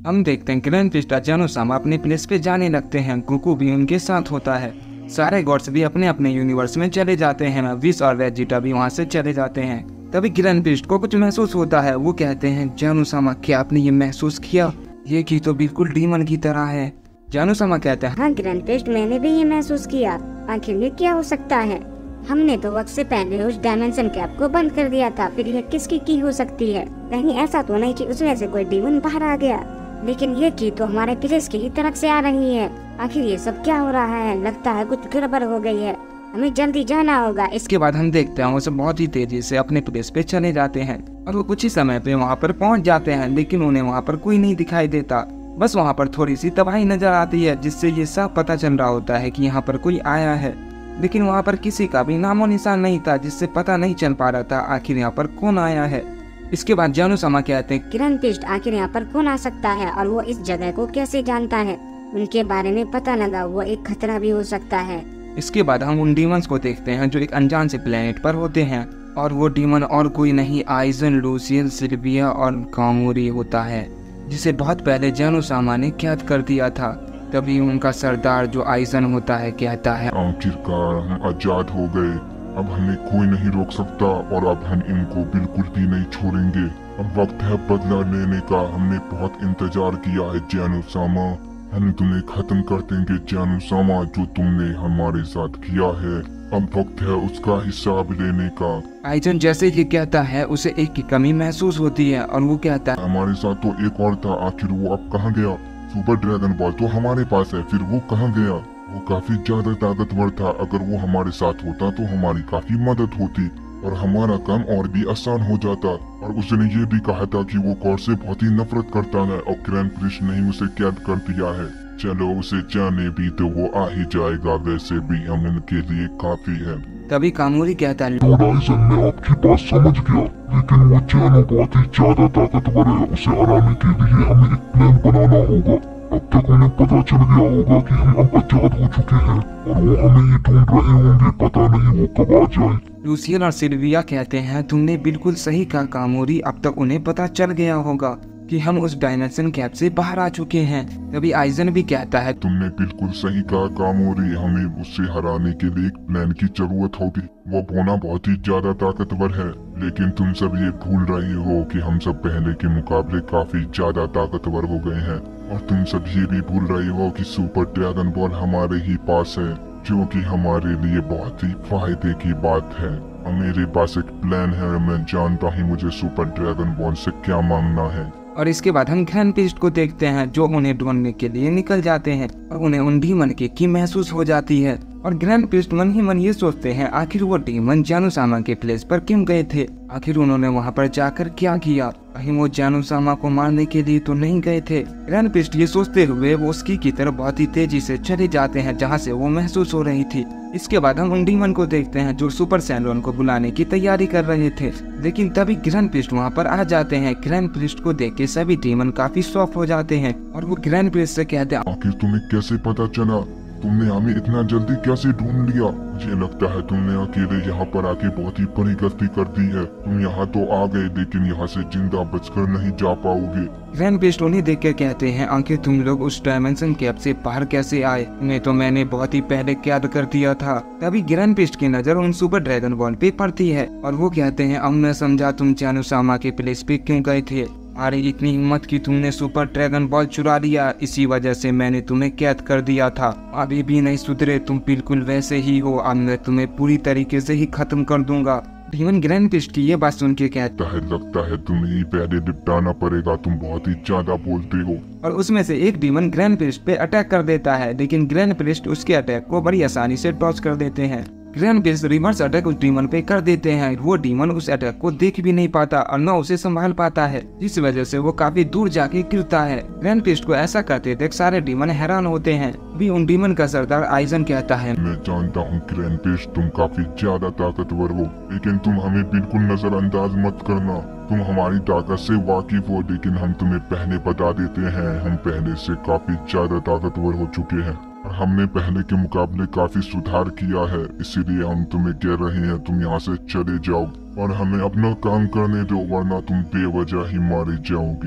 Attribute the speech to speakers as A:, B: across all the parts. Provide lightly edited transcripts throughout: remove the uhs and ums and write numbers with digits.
A: हम देखते हैं ग्रैंड पिस्ट जानोसामा अपने प्लेस पे जाने लगते हैं। गोकू भी उनके साथ होता है। सारे गॉड्स भी अपने अपने यूनिवर्स में चले जाते हैं। विश और वेजिटा भी वहाँ से चले जाते हैं। तभी ग्रैंड पिस्ट को कुछ महसूस होता है। वो कहते हैं, जानोसामा क्या आपने ये महसूस किया? ये की तो बिल्कुल डीमन की तरह है। जानोसामा कहते हैं,
B: हाँ ग्रैंड पिस्ट, मैंने भी ये महसूस किया। आखिर ये क्या हो सकता है? हमने तो वक्त से पहले उस डायमेंशन कैप को बंद कर दिया था, फिर ये किसकी की हो सकती है? कहीं ऐसा तो नहीं कि उसमें से कोई डीमन बाहर आ गया? लेकिन ये की तो हमारे प्लेस की ही तरफ से आ रही है। आखिर ये सब क्या हो रहा है? लगता है कुछ गड़बड़ हो गई है, हमें जल्दी जाना होगा।
A: इसके बाद हम देखते हैं वो सब बहुत ही तेजी से अपने प्लेस पे चले जाते हैं और वो कुछ ही समय पे वहाँ पर पहुँच जाते हैं। लेकिन उन्हें वहाँ पर कोई नहीं दिखाई देता। बस वहाँ पर थोड़ी सी तबाही नजर आती है, जिससे ये सब पता चल रहा होता है कि यहाँ पर कोई आया है। लेकिन वहाँ पर किसी का भी नामो निशान नहीं था, जिससे पता नहीं चल पा रहा था आखिर यहाँ पर कौन आया है। इसके बाद जानोसामा कहते हैं,
B: ग्रैंड पिस्ट आखिर यहाँ पर कौन आ सकता है और वो इस जगह को कैसे जानता है? उनके बारे में पता लगा, वो एक खतरा भी हो सकता है।
A: इसके बाद हम उन डीमंस को देखते हैं जो एक अनजान से प्लेनेट पर होते हैं और वो डीमन और कोई नहीं, आइजन, लूसियल, सिल्विया और कामोरी होता है, जिसे बहुत पहले जानोसामा ने कैद कर दिया था। तभी उनका सरदार जो आइजन होता है कहता है,
C: आखिरकार हम आजाद हो गए। अब हमें कोई नहीं रोक सकता और अब हम इनको बिल्कुल भी नहीं छोड़ेंगे। अब वक्त है बदला लेने का। हमने बहुत इंतजार किया है जानोसामा। हम तुम्हें खत्म कर देंगे जानोसामा, जो तुमने हमारे साथ किया है। अब वक्त है उसका हिसाब लेने का।
A: आइजन जैसे ही कहता है उसे एक की कमी महसूस होती है और वो कहता है,
C: हमारे साथ तो एक और था, आखिर वो अब कहाँ गया? सुपर ड्रैगन बॉल तो हमारे पास है, फिर वो कहाँ गया? वो काफी ज्यादा ताकतवर था। अगर वो हमारे साथ होता तो हमारी काफी मदद होती और हमारा काम और भी आसान हो जाता। और उसने ये भी कहा था कि वो गॉड से बहुत ही नफरत करता है और ग्रैंड प्रिस्ट ने उसे कैद कर दिया है। चलो उसे जाने भी तो वो आ ही जाएगा, वैसे भी हम इनके लिए काफी है।
A: तभी कामोरी कहता है,
C: आइजन मैं आपकी बात समझ गया, लेकिन वो जानो बहुत ही ज्यादा ताकतवर है। उसे हराने के लिए हमें एक प्लान बनाना होगा। अब तक उन्हें पता चल गया होगा कि हम अब आजाद हो चुके हैं और वो हमें ही ढूंढ रहे होंगे। पता नहीं वो कब आ जाए।
A: लूसियल और सिल्विया कहते हैं, तुमने बिल्कुल सही कहा कामोरी, अब तक उन्हें पता चल गया होगा कि हम उस डायमेंशन कैप से बाहर आ चुके हैं। तभी आइजन भी कहता है,
C: तुमने बिल्कुल सही कहा कामोरी, हमें उससे हराने के लिए एक प्लान की जरूरत होगी। वो बोना बहुत ही ज्यादा ताकतवर है, लेकिन तुम सब ये भूल रहे हो कि हम सब पहले के मुकाबले काफी ज्यादा ताकतवर हो गए हैं। और तुम सब ये भी भूल रहे हो कि सुपर ड्रैगन बॉल हमारे ही पास है, जो कि हमारे लिए बहुत ही फायदे की बात है। और मेरे पास एक प्लान है, मैं जानता हूँ मुझे सुपर ड्रैगन बॉल से क्या मांगना है।
A: और इसके बाद हम ग्रैंड पिस्ट को देखते हैं जो उन्हें ढूंढने के लिए निकल जाते हैं और उन्हें उन डीमन की महसूस हो जाती है। और ग्रैंड पिस्ट मन ही मन ये सोचते हैं, आखिर वो डीमन जानोसामा के प्लेस पर क्यों गए थे? आखिर उन्होंने वहाँ पर जाकर क्या किया? कहीं वो जानोसामा को मारने के लिए तो नहीं गए थे? ग्रैंड पिस्ट ये सोचते हुए वो उसकी की तरफ बहुत ही तेजी से चले जाते हैं जहाँ से वो महसूस हो रही थी। इसके बाद हम उन डीमन को देखते हैं जो सुपर सैंडोन को बुलाने की तैयारी कर रहे थे। लेकिन तभी ग्रैंड पिस्ट वहाँ पर आ जाते हैं। ग्रैंड पिस्ट को देख के सभी डीमन काफी शॉक हो जाते हैं और वो ग्रैंड पिस्ट से कहते हैं,
C: आखिर तुम्हें कैसे पता चला? तुमने हमें इतना जल्दी कैसे ढूंढ लिया? मुझे लगता है तुमने अकेले यहाँ पर आके बहुत ही बड़ी गलती कर दी है। तुम यहाँ तो आ गए, लेकिन यहाँ से जिंदा बचकर नहीं जा पाओगे।
A: ग्रैंड पिस्ट उन्हें देख कर कहते हैं, आखिर तुम लोग उस डायमेंशन कैप से बाहर कैसे आए? उन्हें तो मैंने बहुत ही पहले कैद कर दिया था। तभी ग्रैंड पिस्ट की नजर उन सुपर ड्रैगन बॉल पे पड़ती है और वो कहते हैं, अब मैं समझा तुम जानोसामा के प्लेस पे क्यों गए थे। अरे इतनी हिम्मत की तुमने सुपर ड्रैगन बॉल चुरा लिया, इसी वजह से मैंने तुम्हें कैद कर दिया था। अभी भी नहीं सुधरे, तुम बिल्कुल वैसे ही हो। अब मैं तुम्हें पूरी तरीके से ही खत्म कर दूंगा। डीमन ग्रैंड पिस्ट की ये बात सुन के कहता
C: है, लगता है तुम्हें ही पहले निपटाना पड़ेगा, तुम बहुत ही ज्यादा बोलते हो।
A: और उसमें से एक डीमन ग्रैंड पिस्ट पे अटैक कर देता है, लेकिन ग्रैंड पिस्ट उसके अटैक को बड़ी आसानी से डॉज कर देते हैं। ग्रैंड पिस्ट रिवर्स अटैक उस डीमन पे कर देते हैं। वो डीमन उस अटैक को देख भी नहीं पाता और न उसे संभाल पाता है, जिस वजह से वो काफी दूर जाके गिरता है। ग्रैंड पिस्ट को ऐसा करते देख सारे डीमन हैरान होते हैं। भी उन डीमन का सरदार आइजन कहता है,
C: मैं जानता हूँ ग्रैंड पिस्ट तुम काफी ज्यादा ताकतवर हो, लेकिन तुम हमें बिल्कुल नजरअंदाज मत करना। तुम हमारी ताकत से वाकिफ हो, लेकिन हम तुम्हें पहले बता देते हैं, हम पहले से काफी ज्यादा ताकतवर हो चुके हैं और हमने पहले के मुकाबले काफी सुधार किया है। इसीलिए हम तुम्हें कह रहे हैं तुम यहाँ से चले जाओ और हमें अपना काम करने दो, वरना तुम बेवजह ही मारे जाओगे।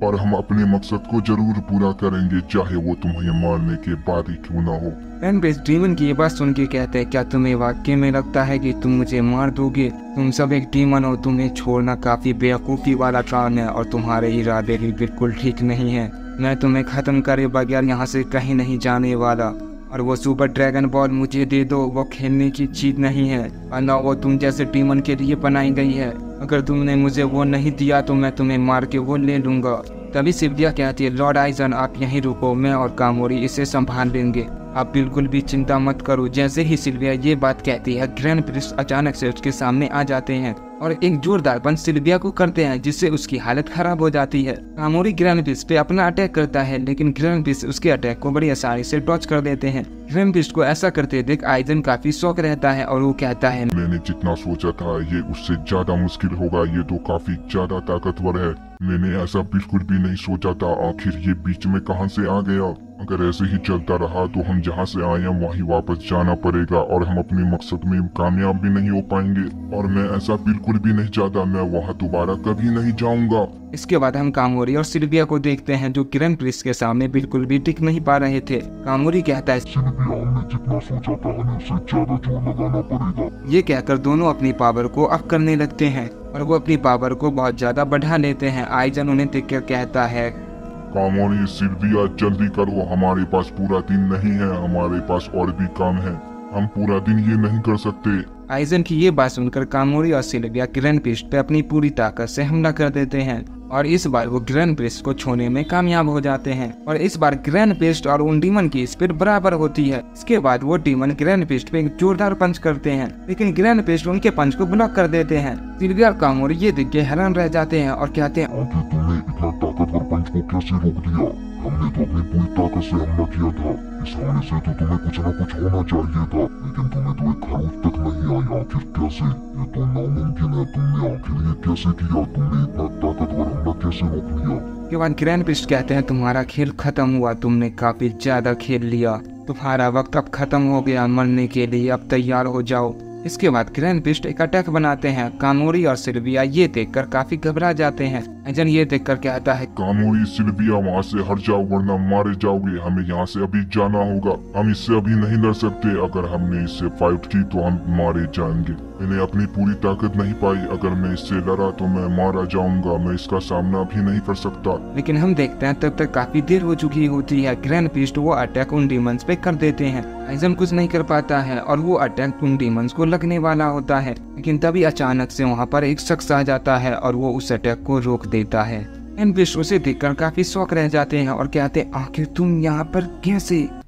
C: और हम अपने मकसद को जरूर पूरा करेंगे, चाहे वो तुम्हें मारने के बाद ही क्यों ना हो।
A: ग्रैंड प्रिस्ट डीमन की ये बात सुन के कहते हैं, क्या तुम्हें वाकई में लगता है कि तुम मुझे मार दोगे? तुम सब एक डीमन हो, तुम्हें छोड़ना काफी बेवकूफ़ी वाला काम है और तुम्हारे इरादे भी बिल्कुल ठीक नहीं है। मैं तुम्हें खत्म करे बगैर यहाँ से कहीं नहीं जाने वाला। और वो सुपर ड्रैगन बॉल मुझे दे दो, वो खेलने की चीज नहीं है और ना वो तुम जैसे डीमन के लिए बनाई गई है। अगर तुमने मुझे वो नहीं दिया तो मैं तुम्हें मार के वो ले लूंगा। तभी सिल्विया कहती है, लॉर्ड आइजन आप यहीं रुको, मैं और कामोरी इसे संभाल लेंगे, आप बिल्कुल भी चिंता मत करो। जैसे ही सिल्विया ये बात कहती है, ग्रैंड प्रिस्ट अचानक से उसके सामने आ जाते हैं और एक जोरदार पंच सिल्विया को करते हैं, जिससे उसकी हालत खराब हो जाती है। कामोरी ग्रैंड प्रिस्ट पे अपना अटैक करता है, लेकिन ग्रैंड प्रिस्ट उसके अटैक को बड़ी आसानी से डॉच कर देते हैं। ग्रैंड प्रिस्ट को ऐसा करते देख आइजन काफी शौक रहता है और वो कहता है,
C: मैंने जितना सोचा था ये उससे ज्यादा मुश्किल होगा, ये तो काफी ज्यादा ताकतवर है। मैंने ऐसा बिल्कुल भी नहीं सोचा था, आखिर ये बीच में कहां से आ गया? अगर ऐसे ही चलता रहा तो हम जहां से आए हैं वहीं वापस जाना पड़ेगा और हम अपने मकसद में कामयाब भी नहीं हो पाएंगे। और मैं ऐसा बिल्कुल भी नहीं चाहता, मैं वहां दोबारा कभी नहीं जाऊंगा।
A: इसके बाद हम कामोरी और सिल्विया को देखते हैं, जो ग्रैंड प्रिस्ट के सामने बिल्कुल भी टिक नहीं पा रहे थे। कामोरी कहता है,
C: सिल्विया हमने जितना सोचा था हमें उससे ज्यादा जोर लगाना पड़ेगा।
A: ये कहकर दोनों अपनी पावर को अप करने लगते हैं और वो अपनी पावर को बहुत ज्यादा बढ़ा लेते हैं। आइजन उन्हें देखकर कहता है,
C: कामोरी सिल्विया जल्दी करो, हमारे पास पूरा दिन नहीं है, हमारे पास और भी काम है, हम पूरा दिन ये नहीं कर सकते।
A: आइजन की ये बात सुनकर कामोरी और सिल्विया ग्रैंड प्रिस्ट पे अपनी पूरी ताकत से हमला कर देते हैं और इस बार वो ग्रैंड प्रिस्ट को छोड़ने में कामयाब हो जाते हैं। और इस बार ग्रैंड प्रिस्ट और उन डीमन की स्पीड बराबर होती है। इसके बाद वो डीमन ग्रैंड प्रिस्ट पे एक जोरदार पंच करते हैं, लेकिन ग्रैंड प्रिस्ट उनके पंच को ब्लॉक कर देते हैं। सिल्विया और कामोरी ये देख के हैरान रह जाते हैं और कहते हैं,
C: आखिर तुमने इतना ताकतवर पंच को कैसे रोक दिया? हमने तो अपनी पूरी ताकत से हमला किया था, इस हमले से तो तुम्हें कुछ न कुछ होना चाहिए था, लेकिन तुम्हें तो एक खरोच तक नहीं आई। आखिर कैसे? ये तो नामुमकिन है, तुमने आखिर ये कैसे किया? तुमने इतना ताकतवर हमला कैसे रोक लिया?
A: के बाद ग्रैंड प्रिस्ट कहते हैं, तुम्हारा खेल खत्म हुआ, तुमने काफी ज्यादा खेल लिया, तुम्हारा वक्त अब खत्म हो गया, मरने के लिए अब तैयार हो जाओ। इसके बाद ग्रैंड प्रिस्ट एक अटैक बनाते हैं। कामोरी और सिल्विया ये देखकर काफी घबरा जाते हैं। आइजन ये देखकर कहता है,
C: कामोरी सिल्विया वहाँ से हट जाओ वरना मारे जाओगे, हमें यहाँ से अभी जाना होगा, हम इससे अभी नहीं लड़ सकते, अगर हमने इससे फाइट की तो हम मारे जाएंगे। मैंने अपनी पूरी ताकत नहीं पाई, अगर मैं इससे लड़ा तो मैं मारा जाऊंगा, मैं इसका सामना भी नहीं कर सकता।
A: लेकिन हम देखते हैं तब तक काफी देर हो चुकी होती है। ग्रैंड प्रिस्ट वो अटैक उन डीमंस पे कर देते हैं। आइजन कुछ नहीं कर पाता है और वो अटैक उन डीमंस को लगने वाला होता है, लेकिन तभी अचानक से वहाँ पर एक शख्स आ जाता है और वो उस अटैक को रोक देता है। ग्रैंड प्रिस्ट उसे देखकर काफी शौक रह जाते हैं और कहते हैं, आखिर तुम यहाँ पर कैसे?